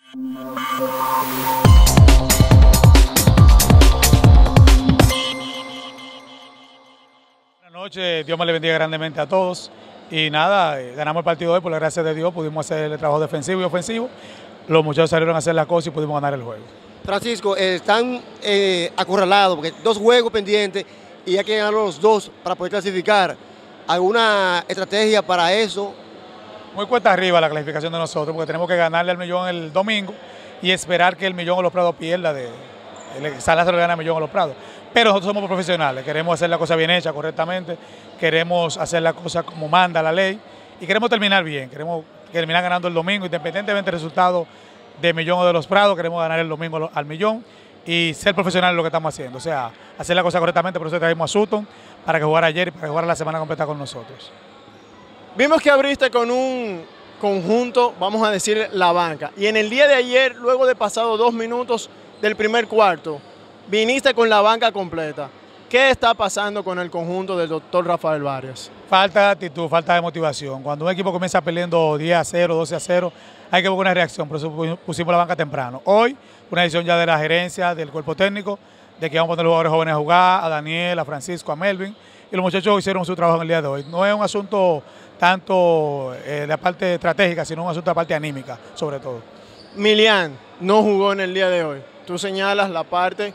Buenas noches, Dios me le bendiga grandemente a todos. Y nada, ganamos el partido hoy, por la gracia de Dios, pudimos hacer el trabajo defensivo y ofensivo. Los muchachos salieron a hacer las cosas y pudimos ganar el juego. Francisco, están acorralados porque 2 juegos pendientes y hay que ganar los 2 para poder clasificar. ¿Alguna estrategia para eso? Muy cuesta arriba la clasificación de nosotros porque tenemos que ganarle al Millón el domingo y esperar que el Millón o los Prados pierda. San Lázaro le gana al Millón o los Prados. Pero nosotros somos profesionales, queremos hacer la cosa bien hecha, correctamente, queremos hacer la cosa como manda la ley y queremos terminar bien, queremos terminar ganando el domingo, independientemente del resultado de Millón o de los Prados, queremos ganar el domingo al Millón y ser profesionales en lo que estamos haciendo, o sea, hacer la cosa correctamente. Por eso trajimos a Sutton para que jugara ayer y para que jugara la semana completa con nosotros. Vimos que abriste con un conjunto, vamos a decir, la banca, y en el día de ayer, luego de pasado 2 minutos del primer cuarto, viniste con la banca completa. ¿Qué está pasando con el conjunto del doctor Rafael Varias? Falta de actitud, falta de motivación. Cuando un equipo comienza perdiendo 10-0, 12-0, hay que buscar una reacción, por eso pusimos la banca temprano. Hoy, una decisión ya de la gerencia, del cuerpo técnico, de que vamos a poner los jugadores jóvenes a jugar, a Daniel, a Francisco, a Melvin, y los muchachos hicieron su trabajo en el día de hoy. No es un asunto tanto de la parte estratégica, sino un asunto de la parte anímica, sobre todo. Milian no jugó en el día de hoy. Tú señalas la parte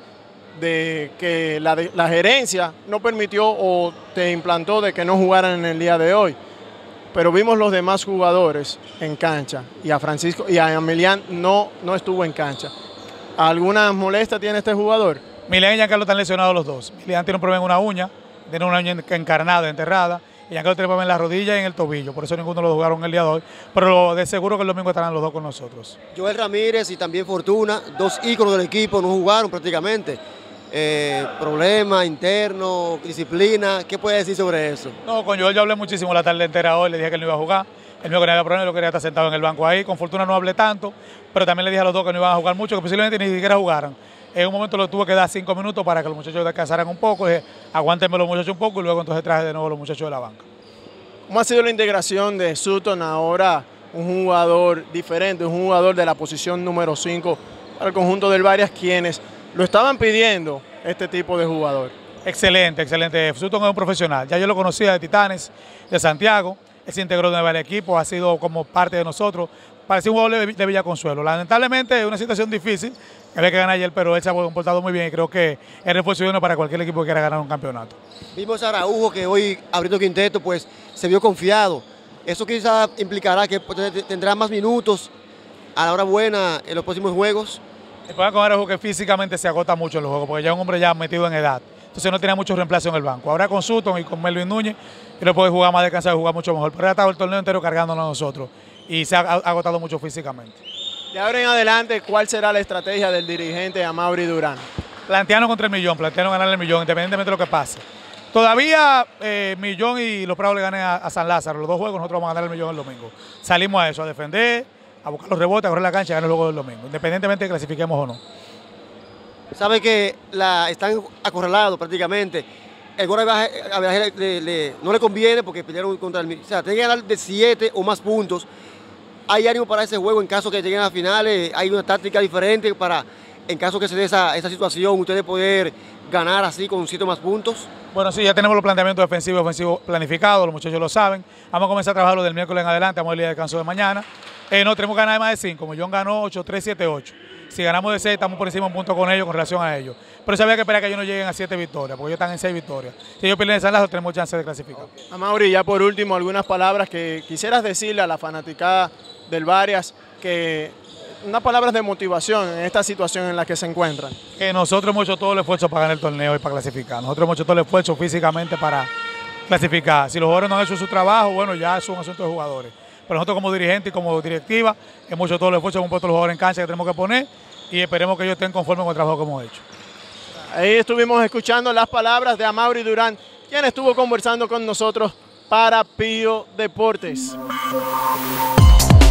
de que la gerencia no permitió o te implantó de que no jugaran en el día de hoy. Pero vimos los demás jugadores en cancha y a Francisco y a Milian no estuvo en cancha. ¿Alguna molestia tiene este jugador? Milian y Giancarlo están lesionados los dos. Milian tiene un problema en una uña, tiene una uña encarnada, enterrada, y Giancarlo tiene un problema en la rodilla y en el tobillo. Por eso ninguno de los dos jugaron el día de hoy. Pero de seguro que el domingo estarán los dos con nosotros. Joel Ramírez y también Fortuna, 2 íconos del equipo, no jugaron prácticamente. Problemas internos, disciplina, ¿qué puede decir sobre eso? No, con Joel yo hablé muchísimo la tarde entera hoy, le dije que él no iba a jugar, él me dijo que no había problema, lo quería estar sentado en el banco ahí. Con Fortuna no hablé tanto, pero también le dije a los dos que no iban a jugar mucho, que posiblemente ni siquiera jugaran. En un momento lo tuve que dar 5 minutos para que los muchachos descansaran un poco, dije, aguántenme los muchachos un poco y luego entonces traje de nuevo a los muchachos de la banca. ¿Cómo ha sido la integración de Sutton ahora, un jugador diferente, un jugador de la posición número 5 para el conjunto del Varias, quienes lo estaban pidiendo este tipo de jugador? Excelente, excelente. Sutton es un profesional. Ya yo lo conocía de Titanes, de Santiago. Él se integró en varios equipos, ha sido como parte de nosotros. Parecía un jugador de Villaconsuelo. Lamentablemente es una situación difícil, había que ganar ayer, pero él se ha comportado muy bien y creo que es refuerzo bueno para cualquier equipo que quiera ganar un campeonato. Vimos a Araujo que hoy abriendo quinteto pues se vio confiado. Eso quizá implicará que tendrá más minutos a la hora buena en los próximos juegos. El problema con Araujo es que físicamente se agota mucho en los juegos, porque ya es un hombre ya metido en edad. Entonces no tiene mucho reemplazo en el banco. Ahora con Sutton y con Melvin Núñez, él puede jugar más descansado y jugar mucho mejor. Pero él ha estado el torneo entero cargándonos a nosotros y se ha agotado mucho físicamente. De ahora en adelante, ¿cuál será la estrategia del dirigente Amaury Durán? Plantearnos contra el Millón, plantearnos ganarle el Millón, independientemente de lo que pase. Todavía Millón y los Prados le ganen a San Lázaro. Los 2 juegos nosotros vamos a ganar el Millón el domingo. Salimos a eso, a defender, a buscar los rebotes, a correr la cancha y ganar el juego del domingo, independientemente de que clasifiquemos o no. Sabe que están acorralados prácticamente. El gol no le conviene porque pelearon contra el... O sea, tienen que ganar de 7 o más puntos. ¿Hay ánimo para ese juego en caso que lleguen a finales? ¿Hay una táctica diferente para, en caso que se dé esa situación, ustedes poder ganar así con 7 o más puntos? Bueno, sí, ya tenemos los planteamientos defensivos y ofensivos planificados, los muchachos lo saben. Vamos a comenzar a trabajarlo del miércoles en adelante, vamos a ir al descanso de mañana. No tenemos que ganar de más de 5, Millón ganó 8-3, 7-8. Si ganamos de 6, estamos por encima de un punto con ellos con relación a ellos. Pero se había que esperar que ellos no lleguen a 7 victorias, porque ellos están en 6 victorias. Si ellos pierden de San Lázaro, tenemos chance de clasificar. Amaury, ya por último, algunas palabras que quisieras decirle a la fanaticada del Varias, unas palabras de motivación en esta situación en la que se encuentran. Que nosotros hemos hecho todo el esfuerzo para ganar el torneo y para clasificar. Nosotros hemos hecho todo el esfuerzo físicamente para clasificar. Si los jugadores no han hecho su trabajo, bueno, ya es un asunto de jugadores. Pero nosotros como dirigentes y como directiva hemos hecho todo el esfuerzo, hemos puesto los jugadores en cancha que tenemos que poner y esperemos que ellos estén conformes con el trabajo que hemos hecho. Ahí estuvimos escuchando las palabras de Amaury Durán, quien estuvo conversando con nosotros para Pío Deportes.